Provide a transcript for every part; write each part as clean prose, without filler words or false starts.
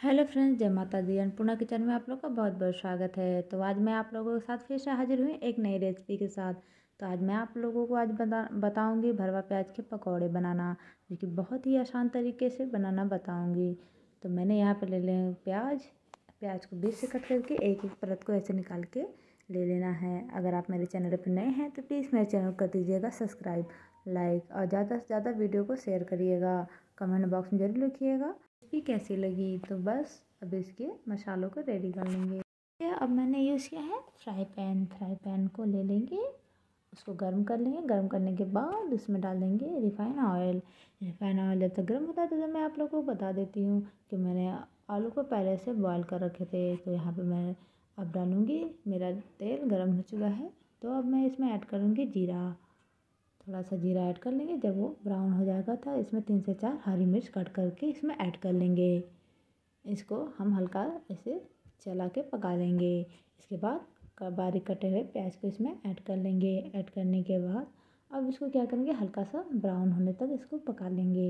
Hello friends, जय माता दी। Annapurna kitchen में आप लोग का बहुत बहुत स्वागत है। तो आज मैं आप लोगों के साथ फिर से हाजिर हुई एक नई रेसिपी के साथ। तो आज मैं आप लोगों को आज बताऊंगी भरवा प्याज के पकौड़े बनाना, जो कि बहुत ही आसान तरीके से बनाना बताऊंगी। तो मैंने यहाँ पे ले लें प्याज को बीच से कट करके एक एक परत को ऐसे निकाल के ले लेना है। अगर आप मेरे चैनल पर नए हैं तो प्लीज़ मेरे चैनल को कर दीजिएगा सब्सक्राइब, लाइक और ज़्यादा से ज़्यादा वीडियो को शेयर करिएगा। कमेंट बॉक्स में ज़रूर लिखिएगा रेसिपी कैसी लगी। तो बस अब इसके मसालों को रेडी कर लेंगे। अब मैंने यूज़ किया है फ्राई पैन को ले लेंगे, उसको गर्म कर लेंगे। गर्म करने के बाद उसमें डाल देंगे रिफाइन ऑयल। जब तक गर्म होता है तो मैं आप लोगों को बता देती हूँ कि मैंने आलू को पहले से बॉयल कर रखे थे। तो यहाँ पे मैं अब डालूँगी, मेरा तेल गर्म हो चुका है। तो अब मैं इसमें ऐड करूँगी जीरा। थोड़ा सा जीरा ऐड कर लेंगे। जब वो ब्राउन हो जाएगा तो इसमें 3 से 4 हरी मिर्च कट करके इसमें ऐड कर लेंगे। इसको हम हल्का ऐसे चला के पका लेंगे। इसके बाद बारीक कटे हुए प्याज को इसमें ऐड कर लेंगे। ऐड करने के बाद अब इसको क्या करेंगे, हल्का सा ब्राउन होने तक इसको पका लेंगे।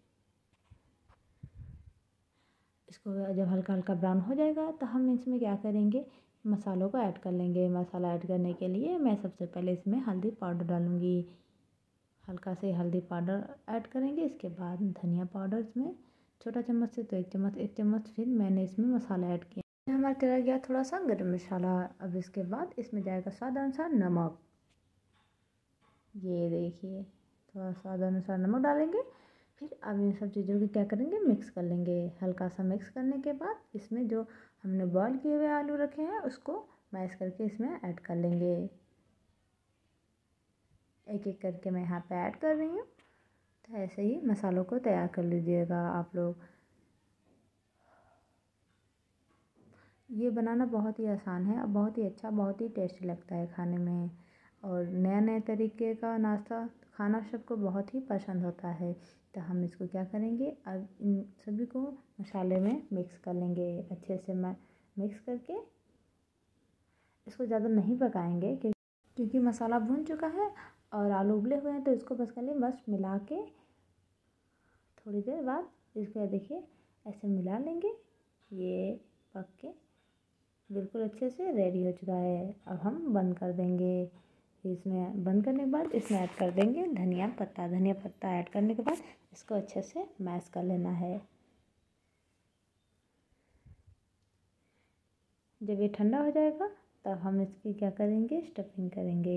इसको जब हल्का हल्का ब्राउन हो जाएगा तो हम इसमें क्या करेंगे, मसालों को ऐड कर लेंगे। मसाला ऐड करने के लिए मैं सबसे पहले इसमें हल्दी पाउडर डालूँगी। हल्का से हल्दी पाउडर ऐड करेंगे। इसके बाद धनिया पाउडर इसमें छोटा चम्मच से तो एक चम्मच फिर मैंने इसमें मसाला ऐड किया। हमारा चला गया थोड़ा सा गरम मसाला। अब इसके बाद इसमें जाएगा स्वाद अनुसार नमक। ये देखिए, थोड़ा स्वाद अनुसार नमक डालेंगे। फिर अब इन सब चीज़ों को क्या करेंगे, मिक्स कर लेंगे। हल्का सा मिक्स करने के बाद इसमें जो हमने बॉयल किए हुए आलू रखे हैं उसको मैश करके इसमें ऐड कर लेंगे। एक एक करके मैं यहाँ पे ऐड कर रही हूँ। तो ऐसे ही मसालों को तैयार कर लीजिएगा आप लोग। ये बनाना बहुत ही आसान है और बहुत ही अच्छा, बहुत ही टेस्टी लगता है खाने में। और नया नया तरीके का नाश्ता खाना सबको बहुत ही पसंद होता है। तो हम इसको क्या करेंगे, अब इन सभी को मसाले में मिक्स कर लेंगे अच्छे से। मिक्स करके इसको ज़्यादा नहीं पकाएंगे क्योंकि मसाला भून चुका है और आलू उबले हुए हैं। तो इसको बस खाली मिला के थोड़ी देर बाद इसको देखिए ऐसे मिला लेंगे। ये पक के बिल्कुल अच्छे से रेडी हो चुका है। अब हम बंद कर देंगे। इसमें बंद करने के बाद इसमें ऐड कर देंगे धनिया पत्ता ऐड करने के बाद इसको अच्छे से मैश कर लेना है। जब ये ठंडा हो जाएगा तब हम इसकी क्या करेंगे, स्टफिंग करेंगे।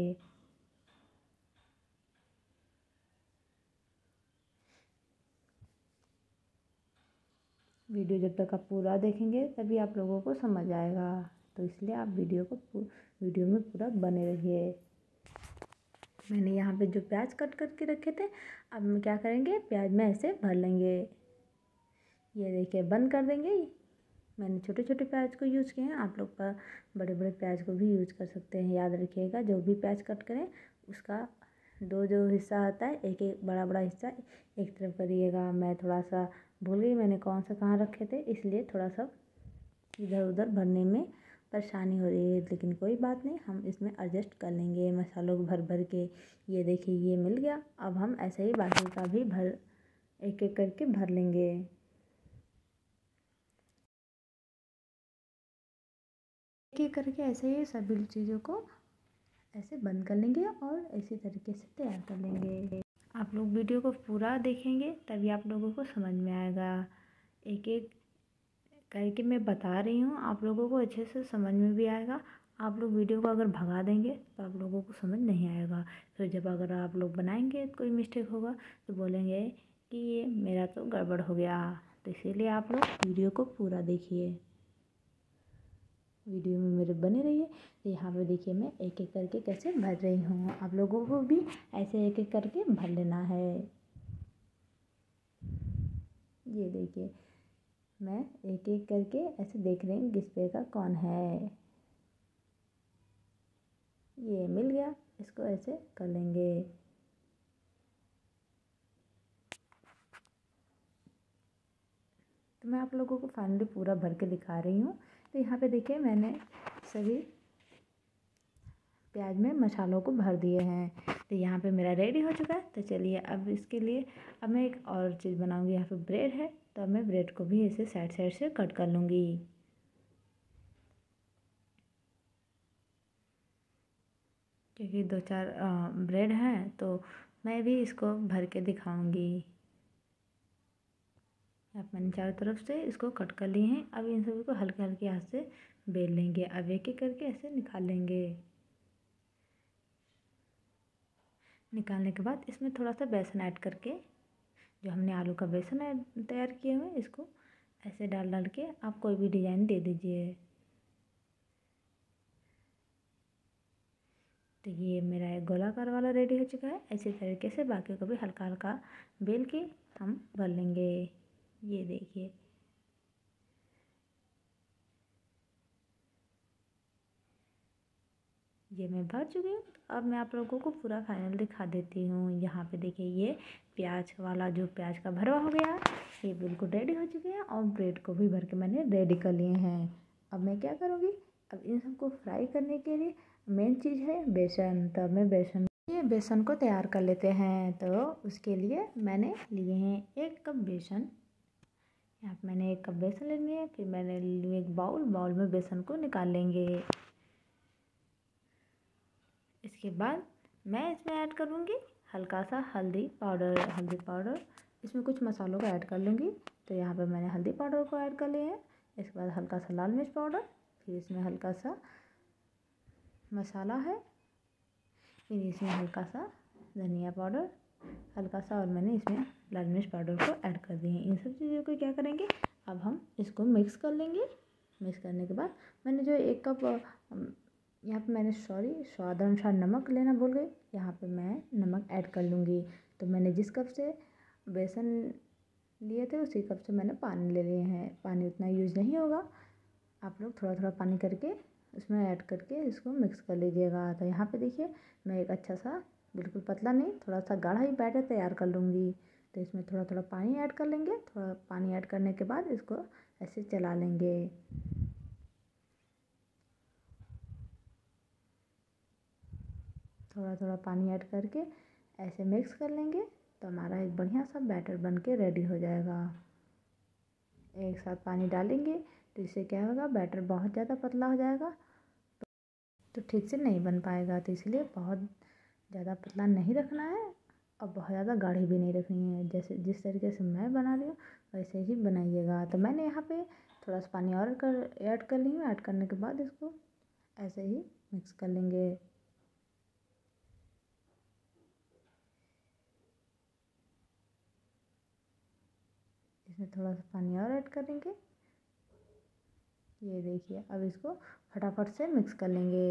वीडियो जब तक आप पूरा देखेंगे तभी आप लोगों को समझ आएगा। तो इसलिए आप वीडियो में पूरा बने रहिए। मैंने यहाँ पे जो प्याज कट करके रखे थे, अब हम क्या करेंगे, प्याज में ऐसे भर लेंगे। ये देखिए, बंद कर देंगे। मैंने छोटे छोटे प्याज को यूज़ किए हैं, आप लोग का बड़े बड़े प्याज को भी यूज़ कर सकते हैं। याद रखिएगा, जो भी प्याज कट करें उसका जो हिस्सा आता है, एक एक बड़ा बड़ा हिस्सा एक तरफ करिएगा। मैं थोड़ा सा भूल गई मैंने कौन सा कहाँ रखे थे, इसलिए थोड़ा सा इधर उधर भरने में परेशानी हो रही है। लेकिन कोई बात नहीं, हम इसमें एडजस्ट कर लेंगे मसालों को भर भर के। ये देखिए, ये मिल गया। अब हम ऐसे ही बाकी का भी एक एक करके भर लेंगे। एक एक करके ऐसे ही सभी चीज़ों को ऐसे बंद कर लेंगे और इसी तरीके से तैयार कर लेंगे। आप लोग वीडियो को पूरा देखेंगे तभी आप लोगों को समझ में आएगा। एक एक करके मैं बता रही हूँ, आप लोगों को अच्छे से समझ में भी आएगा। आप लोग वीडियो को अगर भगा देंगे तो आप लोगों को समझ नहीं आएगा। फिर जब अगर आप लोग बनाएंगे कोई मिस्टेक होगा तो बोलेंगे कि ये मेरा तो गड़बड़ हो गया। तो इसीलिए आप लोग वीडियो को पूरा देखिए, वीडियो में मेरे बने रहिए। तो यहाँ पे देखिए मैं एक एक करके कैसे भर रही हूँ। आप लोगों को भी ऐसे एक एक करके भर लेना है। ये देखिए, मैं एक एक करके ऐसे देख रही हूँ किस पे का कौन है। ये मिल गया, इसको ऐसे कर लेंगे। तो मैं आप लोगों को फाइनली पूरा भर के दिखा रही हूँ। तो यहाँ पे देखिए, मैंने सभी प्याज में मसालों को भर दिए हैं। तो यहाँ पे मेरा रेडी हो चुका है। तो चलिए अब इसके लिए अब मैं एक और चीज़ बनाऊँगी। यहाँ पे ब्रेड है, तो अब मैं ब्रेड को भी ऐसे साइड साइड से कट कर लूँगी। क्योंकि 2-4 ब्रेड हैं तो मैं भी इसको भर के दिखाऊंगी। अब मैंने चारों तरफ से इसको कट कर लिए हैं। अब इन सभी को हल्के हल्के हाथ से बेल लेंगे। अब एक एक करके ऐसे निकाल लेंगे। निकालने के बाद इसमें थोड़ा सा बेसन ऐड करके, जो हमने आलू का बेसन तैयार किए हुए इसको ऐसे डाल डाल के आप कोई भी डिज़ाइन दे दीजिए। तो ये मेरा एक गोलाकार वाला रेडी हो चुका है। इसी तरीके से बाकी को भी हल्का हल्का बेल के हम भर लेंगे। ये देखिए, ये मैं भर चुकी हूँ। अब मैं आप लोगों को पूरा फाइनल दिखा देती हूँ। यहाँ पे देखिए, ये प्याज वाला जो प्याज का भरवा हो गया, ये बिल्कुल रेडी हो चुके हैं और ब्रेड को भी भर के मैंने रेडी कर लिए हैं। अब मैं क्या करूँगी, अब इन सबको फ्राई करने के लिए मेन चीज़ है बेसन। तो अब मैं बेसन को तैयार कर लेते हैं। तो उसके लिए मैंने लिए हैं 1 कप बेसन। यहाँ पे मैंने 1 कप बेसन ले लिए। फिर मैंने लिए एक बाउल में बेसन को निकाल लेंगे। इसके बाद मैं इसमें ऐड करूँगी हल्का सा हल्दी पाउडर। इसमें कुछ मसालों को ऐड कर लूँगी। तो यहाँ पे मैंने हल्दी पाउडर को ऐड कर लिया है। इसके बाद हल्का सा लाल मिर्च पाउडर, फिर इसमें हल्का सा मसाला है, फिर इसमें हल्का सा धनिया पाउडर, हल्का सा, और मैंने इसमें लाल मिर्च पाउडर को ऐड कर दिए हैं। इन सब चीज़ों को क्या करेंगे, अब हम इसको मिक्स कर लेंगे। मिक्स करने के बाद मैंने जो 1 कप यहाँ पे मैंने स्वाद अनुसार नमक लेना भूल गई। यहाँ पे मैं नमक ऐड कर लूँगी। तो मैंने जिस कप से बेसन लिए थे उसी कप से मैंने पानी ले लिए हैं। पानी उतना यूज़ नहीं होगा, आप लोग थोड़ा थोड़ा पानी करके उसमें ऐड करके इसको मिक्स कर लीजिएगा। तो यहाँ पे देखिए, मैं एक अच्छा सा, बिल्कुल पतला नहीं, थोड़ा सा गाढ़ा ही बैटर तैयार कर लूँगी। तो इसमें थोड़ा थोड़ा पानी ऐड कर लेंगे। थोड़ा पानी ऐड करने के बाद इसको ऐसे चला लेंगे। थोड़ा थोड़ा पानी ऐड करके ऐसे मिक्स कर लेंगे। तो हमारा एक बढ़िया सा बैटर बन के रेडी हो जाएगा। एक साथ पानी डालेंगे तो इससे क्या होगा, बैटर बहुत ज़्यादा पतला हो जाएगा तो ठीक से नहीं बन पाएगा। तो इसलिए बहुत ज़्यादा पतला नहीं रखना है और बहुत ज़्यादा गाढ़ी भी नहीं रखनी है। जैसे जिस तरीके से मैं बना रही हूँ वैसे ही बनाइएगा। तो मैंने यहाँ पे थोड़ा सा पानी और ऐड कर ली हूँ। ऐड करने के बाद इसको ऐसे ही मिक्स कर लेंगे। इसमें थोड़ा सा पानी और ऐड करेंगे। ये देखिए, अब इसको फटाफट से मिक्स कर लेंगे।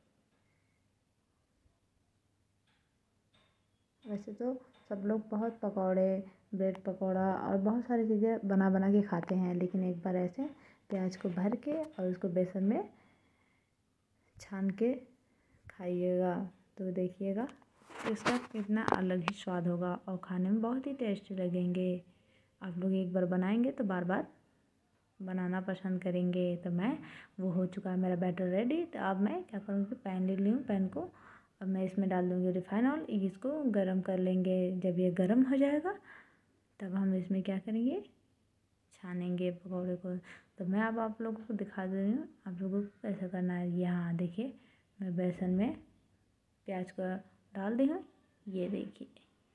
वैसे तो सब लोग बहुत पकौड़े, ब्रेड पकौड़ा और बहुत सारी चीज़ें बना बना के खाते हैं, लेकिन एक बार ऐसे प्याज को भर के और उसको बेसन में छान के खाइएगा तो देखिएगा इसका कितना अलग ही स्वाद होगा और खाने में बहुत ही टेस्टी लगेंगे। आप लोग एक बार बनाएंगे तो बार बार बनाना पसंद करेंगे। तो वो हो चुका है मेरा बैटर रेडी। तो अब मैं क्या करूँगी, पैन ले ली हूँ। पैन को अब मैं इसमें डाल दूँगी रिफाइन ऑयल। इसको गरम कर लेंगे। जब ये गरम हो जाएगा तब हम इसमें क्या करेंगे, छानेंगे पकौड़े को। तो मैं अब आप लोगों को दिखा दे रही हूँ आप लोगों को कैसे करना है। यहाँ देखिए, मैं बेसन में प्याज को डाल दी हूँ। ये देखिए,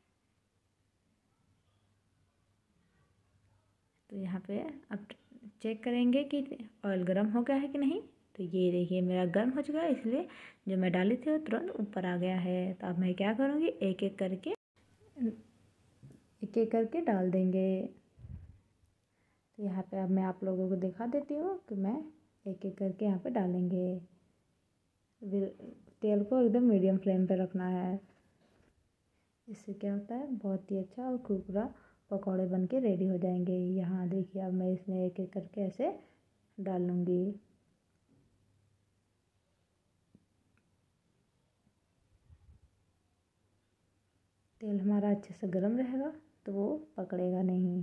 तो यहाँ पे अब चेक करेंगे कि ऑयल गर्म हो गया है कि नहीं। तो ये देखिए, मेरा गर्म हो चुका है, इसलिए जो मैं डाली थी वो तुरंत ऊपर आ गया है। तो अब मैं क्या करूँगी, एक एक करके डाल देंगे। तो यहाँ पे अब मैं आप लोगों को दिखा देती हूँ कि मैं एक एक करके यहाँ पे डालेंगे। तेल को एकदम मीडियम फ्लेम पे रखना है। इससे क्या होता है, बहुत ही अच्छा और कुरकुरा पकौड़े बन के रेडी हो जाएंगे। यहाँ देखिए, अब मैं इसमें एक एक करके ऐसे डाल लूँगी। तेल हमारा अच्छे से गर्म रहेगा तो वो पकड़ेगा नहीं।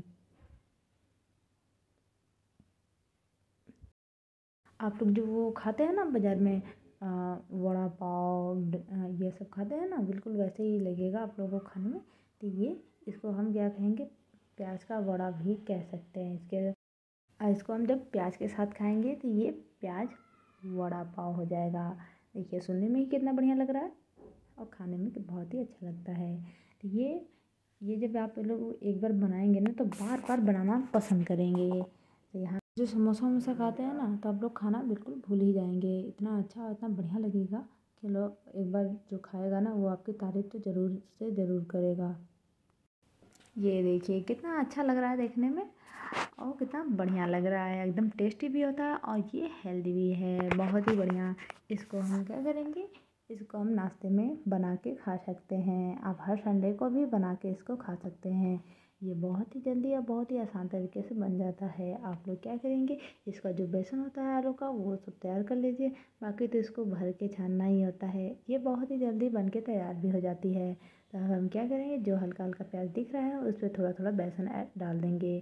आप लोग जो वो खाते हैं ना बाज़ार में, वड़ा पाव, ये सब खाते हैं ना, बिल्कुल वैसे ही लगेगा आप लोगों को खाने में। तो ये इसको हम क्या कहेंगे, प्याज का वड़ा भी कह सकते हैं इसको हम जब प्याज के साथ खाएंगे तो ये प्याज वड़ा पाव हो जाएगा। देखिए सुनने में ही कितना बढ़िया लग रहा है और खाने में तो बहुत ही अच्छा लगता है। तो ये जब आप लोग एक बार बनाएंगे ना तो बार बार बनाना पसंद करेंगे। तो यहाँ जो समोसा वमोसा खाते हैं ना तो आप लोग खाना बिल्कुल भूल ही जाएंगे, इतना अच्छा इतना बढ़िया लगेगा कि लोग एक बार जो खाएगा ना वो आपकी तारीफ़ तो ज़रूर से ज़रूर करेगा। ये देखिए कितना अच्छा लग रहा है देखने में और कितना बढ़िया लग रहा है, एकदम टेस्टी भी होता है और ये हेल्दी भी है, बहुत ही बढ़िया। इसको हम क्या करेंगे, इसको हम नाश्ते में बना के खा सकते हैं। आप हर संडे को भी बना के इसको खा सकते हैं। ये बहुत ही जल्दी और बहुत ही आसान तरीके से बन जाता है। आप लोग क्या करेंगे, इसका जो बेसन होता है आलू का वो सब तैयार कर लीजिए, बाकी तो इसको भर के छानना ही होता है। ये बहुत ही जल्दी बन के तैयार भी हो जाती है। तो अब हम क्या करेंगे, जो हल्का हल्का प्याज दिख रहा है उस पर थोड़ा थोड़ा बेसन डाल देंगे।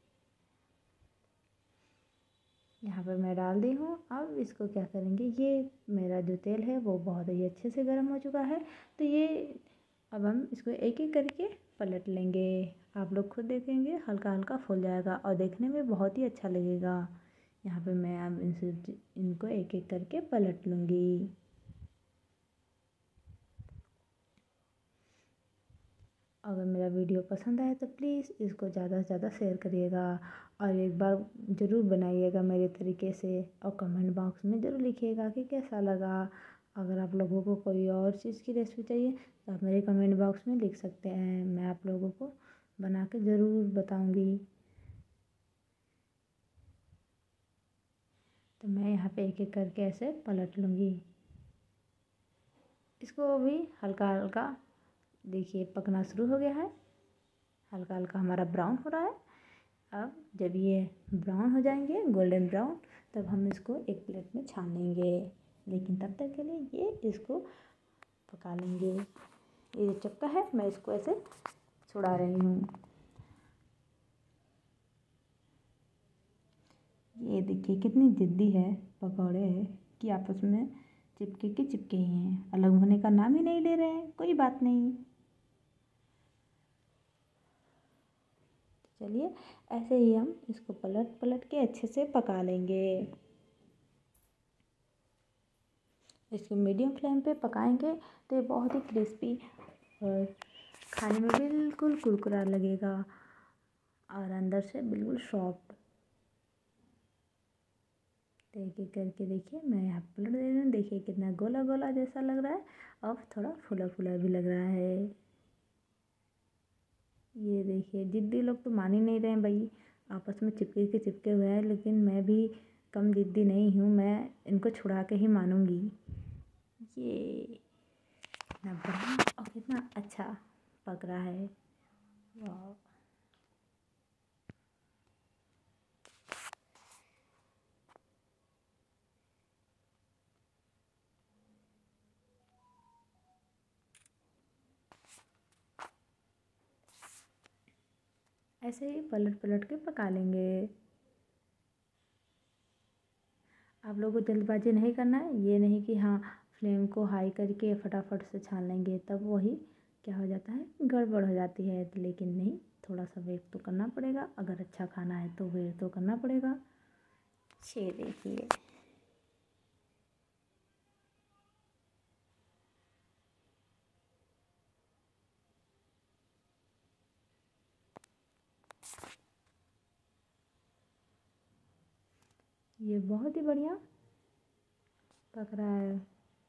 यहाँ पर मैं डाल दी हूँ। अब इसको क्या करेंगे, ये मेरा जो तेल है वो बहुत ही अच्छे से गर्म हो चुका है। तो ये अब हम इसको एक एक करके पलट लेंगे। आप लोग खुद देखेंगे हल्का हल्का फूल जाएगा और देखने में बहुत ही अच्छा लगेगा। यहाँ पे मैं अब इनको एक एक करके पलट लूँगी। अगर मेरा वीडियो पसंद आए तो प्लीज़ इसको ज़्यादा से ज़्यादा शेयर करिएगा और एक बार ज़रूर बनाइएगा मेरे तरीके से और कमेंट बॉक्स में ज़रूर लिखिएगा कि कैसा लगा। अगर आप लोगों को कोई और चीज़ की रेसिपी चाहिए तो आप मेरे कमेंट बॉक्स में लिख सकते हैं, मैं आप लोगों को बना के ज़रूर बताऊँगी। तो मैं यहाँ पे एक एक करके ऐसे पलट लूँगी। इसको भी हल्का हल्का देखिए पकना शुरू हो गया है, हल्का हल्का हमारा ब्राउन हो रहा है। अब जब ये ब्राउन हो जाएंगे गोल्डन ब्राउन तब हम इसको एक प्लेट में छान लेंगे, लेकिन तब तक के लिए ये इसको पका लेंगे। ये जो चक्का है मैं इसको ऐसे छुड़ा रही हूँ। ये देखिए कितनी जिद्दी है पकौड़े कि आपस में चिपके के चिपके ही हैं, अलग होने का नाम ही नहीं ले रहे हैं। कोई बात नहीं, चलिए ऐसे ही हम इसको पलट पलट के अच्छे से पका लेंगे। इसको मीडियम फ्लेम पे पकाएंगे तो ये बहुत ही क्रिस्पी और खाने में बिल्कुल कुरकुरा लगेगा और अंदर से बिल्कुल सॉफ्ट। तो एक एक करके देखिए मैं यहाँ पलट दे रही हूँ, देखिए कितना गोला गोला जैसा लग रहा है और थोड़ा फुला फुला भी लग रहा है। ये देखिए जिद्दी लोग तो मान ही नहीं रहे हैं भाई, आपस में चिपके के चिपके हुए हैं, लेकिन मैं भी कम जिद्दी नहीं हूँ, मैं इनको छुड़ा के ही मानूंगी। ये कितना बढ़िया और कितना अच्छा पक रहा है, वाह। ऐसे ही पलट पलट के पका लेंगे। आप लोगों को जल्दबाजी नहीं करना है, ये नहीं कि हाँ फ्लेम को हाई करके फटाफट से छान लेंगे तब वही क्या हो जाता है, गड़बड़ हो जाती है। तो लेकिन नहीं, थोड़ा सा वेट तो करना पड़ेगा, अगर अच्छा खाना है तो वेट तो करना पड़ेगा। ये देखिए ये बहुत ही बढ़िया पक रहा है।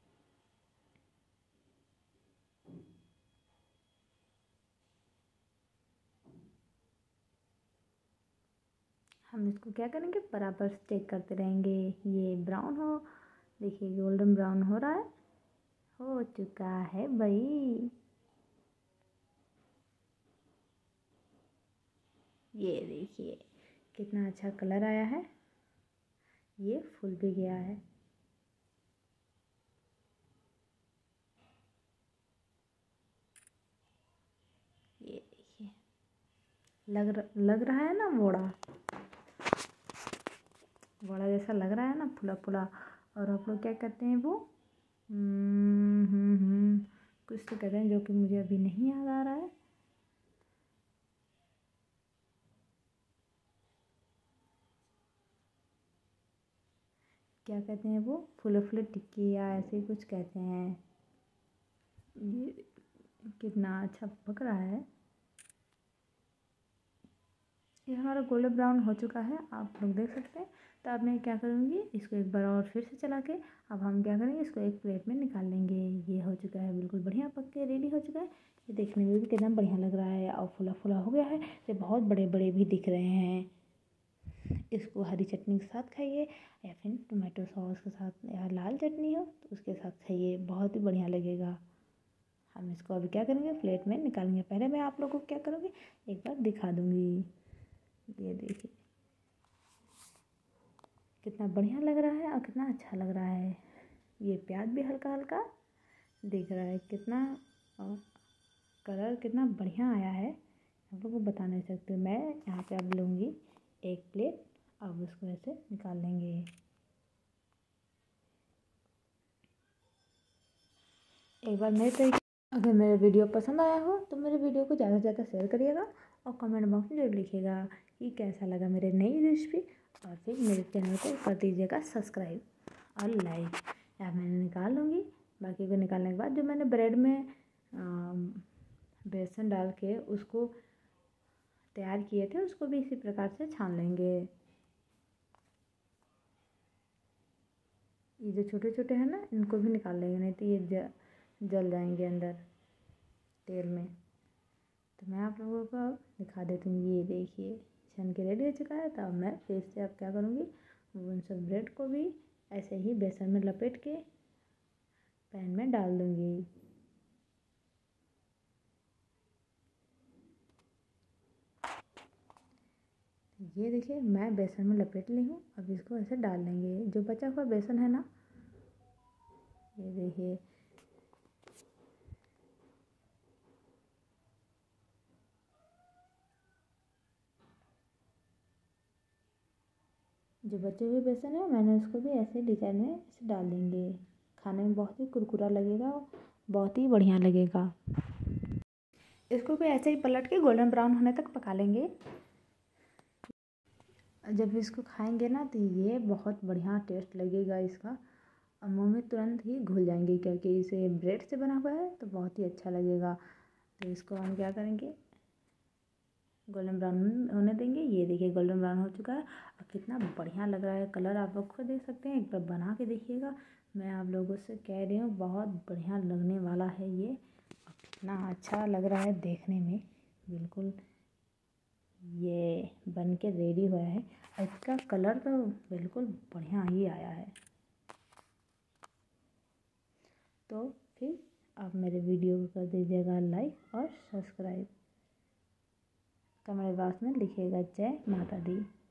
हम इसको क्या करेंगे, बराबर से चेक करते रहेंगे। ये ब्राउन हो, देखिए गोल्डन ब्राउन हो रहा है, हो चुका है भाई। ये देखिए कितना अच्छा कलर आया है, ये फूल भी गया है। ये देखिए लग रहा है ना वड़ा वड़ा जैसा लग रहा है ना, फुला फुला। और आप लोग क्या कहते हैं वो कुछ तो कहते हैं जो कि मुझे अभी नहीं याद आ रहा है। क्या कहते हैं वो, फूले फूले टिक्की या ऐसे ही कुछ कहते हैं। ये कितना अच्छा पक रहा है। ये हमारा गोल्डन ब्राउन हो चुका है, आप लोग देख सकते हैं। तो अब मैं क्या करूँगी, इसको एक बार और फिर से चला के अब हम क्या करेंगे, इसको एक प्लेट में निकाल लेंगे। ये हो चुका है, बिल्कुल बढ़िया पक के रेडी हो चुका है। ये देखने में भी कितना बढ़िया लग रहा है और फुला फुला हो गया है। ये बहुत बड़े बड़े भी दिख रहे हैं। इसको हरी चटनी के साथ खाइए या फिर टोमेटो सॉस के साथ, या लाल चटनी हो तो उसके साथ खाइए, बहुत ही बढ़िया लगेगा। हम इसको अभी क्या करेंगे, प्लेट में निकालेंगे। पहले मैं आप लोगों को क्या करूँगी, एक बार दिखा दूँगी। ये देखिए कितना बढ़िया लग रहा है और कितना अच्छा लग रहा है। ये प्याज भी हल्का हल्का दिख रहा है, कितना और कलर कितना बढ़िया आया है, आप लोगों को बता नहीं सकते। मैं यहाँ पे अब लूँगी एक प्लेट, अब उसको ऐसे निकाल लेंगे। एक बार मेरे तरीके, अगर मेरा वीडियो पसंद आया हो तो मेरे वीडियो को ज़्यादा से ज़्यादा शेयर करिएगा और कमेंट बॉक्स में जरूर लिखिएगा कि कैसा लगा मेरे नई रेसिपी। और फिर मेरे चैनल को कर दीजिएगा सब्सक्राइब और लाइक। या मैंने निकाल लूँगी, बाकी को निकालने के बाद जो मैंने ब्रेड में बेसन डाल के उसको तैयार किए थे, उसको भी इसी प्रकार से छान लेंगे। ये जो छोटे छोटे हैं ना, इनको भी निकाल लेंगे, नहीं तो ये जल जाएंगे अंदर तेल में। तो मैं आप लोगों को दिखा देती हूँ। ये देखिए छन के रेडी हो चुका है। तो अब मैं फिर से अब क्या करूँगी, उन सब ब्रेड को भी ऐसे ही बेसन में लपेट के पैन में डाल दूँगी। ये देखिए मैं बेसन में लपेट ली हूँ, अब इसको ऐसे डाल लेंगे। जो बचा हुआ बेसन है ना, ये देखिए जो बचे हुए बेसन है, मैंने उसको भी ऐसे डिजाइन में ऐसे डाल देंगे। खाने में बहुत ही कुरकुरा लगेगा और बहुत ही बढ़िया लगेगा। इसको भी ऐसे ही पलट के गोल्डन ब्राउन होने तक पका लेंगे। जब इसको खाएंगे ना तो ये बहुत बढ़िया टेस्ट लगेगा इसका, और मुँह में तुरंत ही घुल जाएंगे, क्योंकि इसे ब्रेड से बना हुआ है तो बहुत ही अच्छा लगेगा। तो इसको हम क्या करेंगे, गोल्डन ब्राउन होने देंगे। ये देखिए गोल्डन ब्राउन हो चुका है और कितना बढ़िया लग रहा है कलर, आप लोग खुद देख सकते हैं। एक बार बना के देखिएगा, मैं आप लोगों से कह रही हूँ बहुत बढ़िया लगने वाला है ये, और कितना अच्छा लग रहा है देखने में। बिल्कुल ये बन के रेडी हुआ है, इसका कलर तो बिल्कुल बढ़िया ही आया है। तो फिर आप मेरे वीडियो को कर दीजिएगा लाइक और सब्सक्राइब। कमेंट बॉक्स में लिखिएगा जय माता दी।